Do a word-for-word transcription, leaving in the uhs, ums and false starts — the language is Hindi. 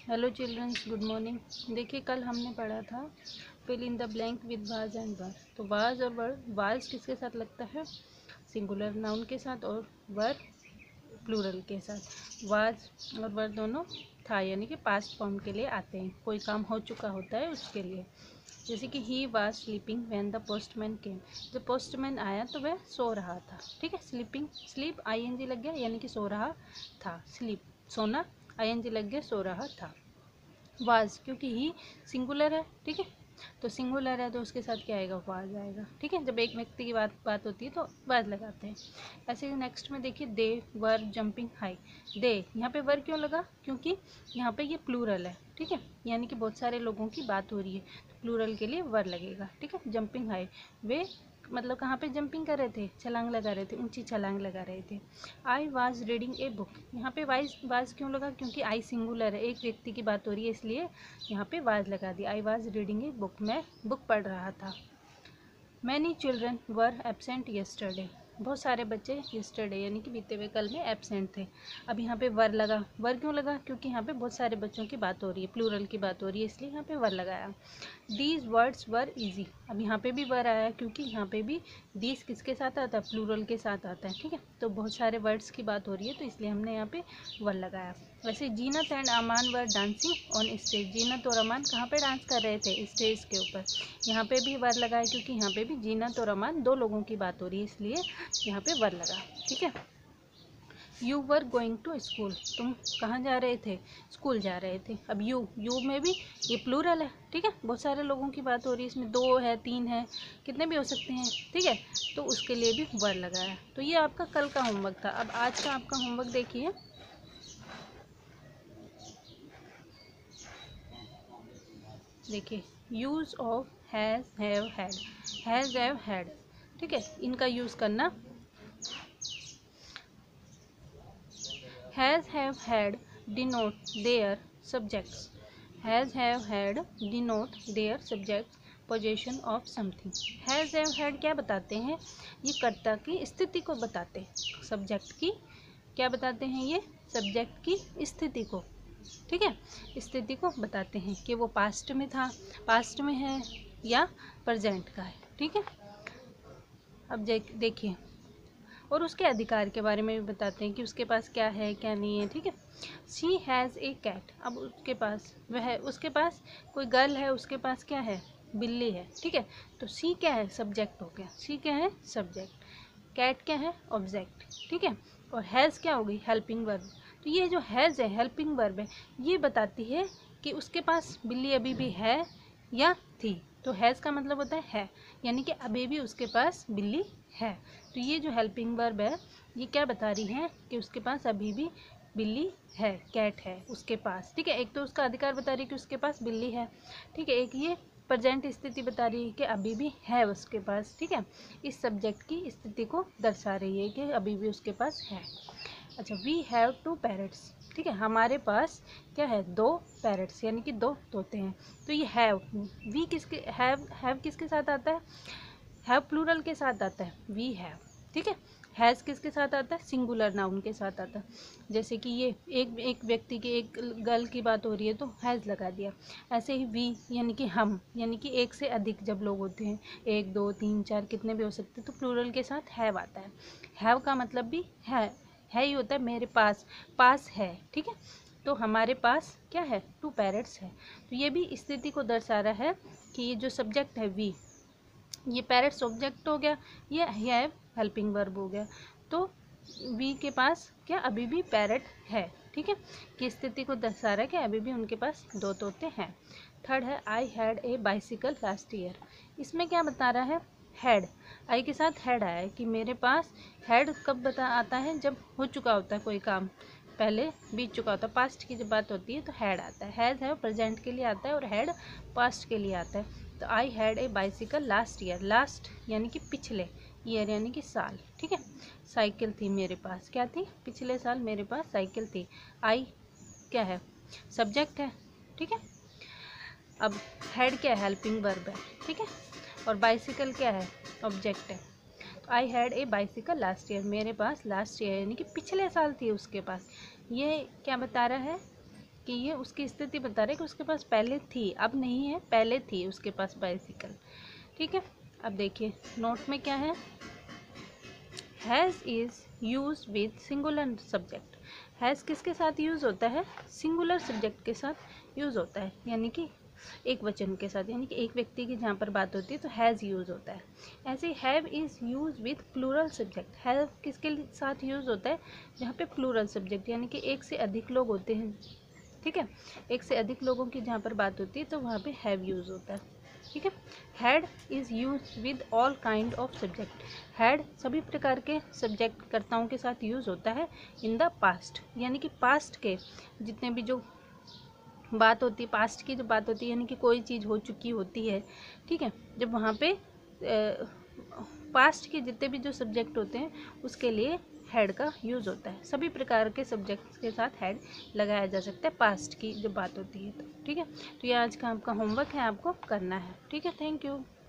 Hello children's, good morning. देखिए, कल हमने पढ़ा था fill in the blank with was and were. तो वाज और वर, वाज किसके साथ लगता है? सिंगुलर नाउन के साथ, और वर प्लूरल के साथ। वाज और वर दोनों था यानी कि पास्ट फॉर्म के लिए आते हैं, कोई काम हो चुका होता है उसके लिए। जैसे कि ही was sleeping when the postman came. जब पोस्टमैन आया तो वह सो रहा था। ठीक है, sleeping, sleep I N G लग गया यानी कि सो रहा था। स्लीप सोना, आई एन जी लग गया, सो रहा था। वाज, क्योंकि ही सिंगुलर है, ठीक है, तो सिंगुलर है तो उसके साथ क्या आएगा? वाज आएगा। ठीक है, जब एक व्यक्ति की बात बात होती है तो वाज लगाते हैं। ऐसे ही नेक्स्ट में देखिए, दे वर जंपिंग हाई। दे, यहाँ पे वर क्यों लगा? क्योंकि यहाँ पे ये प्लूरल है, ठीक है, यानी कि बहुत सारे लोगों की बात हो रही है, तो प्लूरल के लिए वर लगेगा। ठीक है, जंपिंग हाई, वे मतलब कहाँ पे जंपिंग कर रहे थे? छलांग लगा रहे थे, ऊंची छलांग लगा रहे थे। I was reading a book, यहाँ पे वाइज वाज क्यों लगा? क्योंकि आई सिंगुलर है, एक व्यक्ति की बात हो रही है, इसलिए यहाँ पे वाज लगा दी। I was reading a book, मैं बुक पढ़ रहा था। Many children were absent yesterday, बहुत सारे बच्चे येस्टरडे यानी कि बीते हुए कल में एबसेंट थे। अब यहाँ पे वर लगा। वर क्यों लगा? क्योंकि यहाँ पे बहुत सारे बच्चों की बात हो रही है, प्लूरल की बात हो रही है, इसलिए यहाँ पे वर लगाया। दीज वर्ड्स वर इजी, अब यहाँ पे भी वर आया क्योंकि यहाँ पे भी दीज किसके साथ आता है? प्लूरल के साथ आता है। ठीक है, तो बहुत सारे वर्ड्स की बात हो रही है तो इसलिए हमने यहाँ पे वर लगाया। वैसे Zeenat and Aman were dancing on stage, Zeenat और अमान कहाँ पे डांस कर रहे थे? स्टेज के ऊपर। यहाँ पे भी वर लगाया क्योंकि यहाँ पे भी जीनत और अमान दो लोगों की बात हो रही है, इसलिए यहाँ पे वर लगा। ठीक है, you were going to school, तुम कहाँ जा रहे थे? स्कूल जा रहे थे। अब यू, यू में भी ये प्लूरल है, ठीक है, बहुत सारे लोगों की बात हो रही है, इसमें दो है, तीन है, कितने भी हो सकते हैं। ठीक है, तो उसके लिए भी वर लगाया। तो ये आपका कल का होमवर्क था। अब आज का आपका होमवर्क देखिए। देखिए, use of has, have, had. Has, have, had, ठीक है, इनका यूज़ करना। Has, have, had denote their subjects. Has, have, had denote their subject possession of something. Has, have, had क्या बताते हैं? ये कर्ता की स्थिति को बताते हैं। सब्जेक्ट की क्या बताते हैं? ये सब्जेक्ट की स्थिति को, ठीक है, स्थिति को बताते हैं कि वो पास्ट में था, पास्ट में है या प्रेजेंट का है। ठीक है, अब देखिए, और उसके अधिकार के बारे में भी बताते हैं कि उसके पास क्या है क्या नहीं है। ठीक है, शी हैज़ ए कैट, अब उसके पास वह उसके पास कोई गर्ल है, उसके पास क्या है? बिल्ली है। ठीक है, तो सी क्या है? सब्जेक्ट हो गया। सी क्या है? सब्जेक्ट। कैट क्या है? ऑब्जेक्ट। ठीक है, और हैज़ क्या हो गई? Helping verb. तो ये जो हैज़ है, हेल्पिंग वर्ब है, ये बताती है कि उसके पास बिल्ली अभी भी है या थी। तो हैज़ का मतलब होता है है, यानी कि अभी भी उसके पास बिल्ली है। तो ये जो हेल्पिंग वर्ब है, ये क्या बता रही है? कि उसके पास अभी भी बिल्ली है, कैट है उसके पास। ठीक है, एक तो उसका अधिकार बता रही है कि उसके पास बिल्ली है, ठीक है, एक ये प्रेजेंट स्थिति बता रही है कि अभी भी है उसके पास। ठीक है, इस सब्जेक्ट की स्थिति को दर्शा रही है कि अभी भी उसके पास है। अच्छा, वी हैव टू पैरट्स, ठीक है, हमारे पास क्या है? दो पैरट्स यानी कि दो तोते हैं। तो ये हैव, वी किसके, हैव, हैव किसके साथ आता है? हैव प्लूरल के साथ आता है, वी हैव। ठीक है, हैज़ किसके साथ आता है? सिंगुलर नाउन के साथ आता है। जैसे कि ये एक एक व्यक्ति की, एक गर्ल की बात हो रही है तो हैज़ लगा दिया। ऐसे ही वी यानी कि हम, यानी कि एक से अधिक जब लोग होते हैं, एक, दो, तीन, चार, कितने भी हो सकते हैं, तो प्लूरल के साथ हैव आता है। हैव का मतलब भी है है ही होता है, मेरे पास, पास है। ठीक है, तो हमारे पास क्या है? टू पैरट्स है। तो ये भी स्थिति को दर्शा रहा है कि ये जो सब्जेक्ट है वी, ये पैरट्स ऑब्जेक्ट हो गया, ये हैव हेल्पिंग वर्ब हो गया। तो वी के पास क्या अभी भी पैरट है। ठीक है, की स्थिति को दर्शा रहा है कि अभी भी उनके पास दो तोते हैं। थर्ड है, I had a bicycle last year. इसमें क्या बता रहा है? हैड, आई के साथ हैड आया है कि मेरे पास। हैड कब बता आता है? जब हो चुका होता है कोई काम, पहले बीत चुका होता है, पास्ट की जब बात होती है तो हैड आता है। हैज़ है प्रेजेंट के लिए आता है और हैड पास्ट के लिए आता है। तो I had a bicycle last year, last यानी कि पिछले, ईयर यानी कि साल। ठीक है, साइकिल थी मेरे पास, क्या थी? पिछले साल मेरे पास साइकिल थी। आई क्या है? सब्जेक्ट है। ठीक है, अब हैड क्या है? हेल्पिंग वर्ब है। ठीक है, और बाइसिकल क्या है? ऑब्जेक्ट है। तो I had a bicycle last year, मेरे पास लास्ट ईयर यानी कि पिछले साल थी उसके पास। ये क्या बता रहा है? कि ये उसकी स्थिति बता रहे कि उसके पास पहले थी, अब नहीं है, पहले थी उसके पास बाइसिकल। ठीक है, अब देखिए नोट में क्या है, has is use with singular subject. Has किसके साथ यूज़ होता है, सिंगुलर सब्जेक्ट के साथ यूज़ होता है, यानी कि एक वचन के साथ, यानी कि एक व्यक्ति की जहाँ पर बात होती है तो हैज़ यूज़ होता है। ऐसे have is use with plural subject. Have किसके साथ यूज़ होता है, जहाँ पे प्लूरल सब्जेक्ट यानी कि एक से अधिक लोग होते हैं। ठीक है, एक से अधिक लोगों की जहाँ पर बात होती है तो वहाँ पे हैव यूज़ होता है। ठीक है, had is use with all kind of subject. Had सभी प्रकार के सब्जेक्ट कर्ताओं के साथ यूज़ होता है इन द पास्ट, यानी कि पास्ट के जितने भी जो बात होती है, पास्ट की जो बात होती है यानी कि कोई चीज़ हो चुकी होती है। ठीक है, जब वहाँ पे पास्ट के जितने भी जो सब्जेक्ट होते हैं उसके लिए हैड का यूज़ होता है। सभी प्रकार के सब्जेक्ट्स के साथ हैड लगाया जा सकता है पास्ट की जो बात होती है तो। ठीक है, तो ये आज का आपका होमवर्क है, आपको करना है। ठीक है, थैंक यू।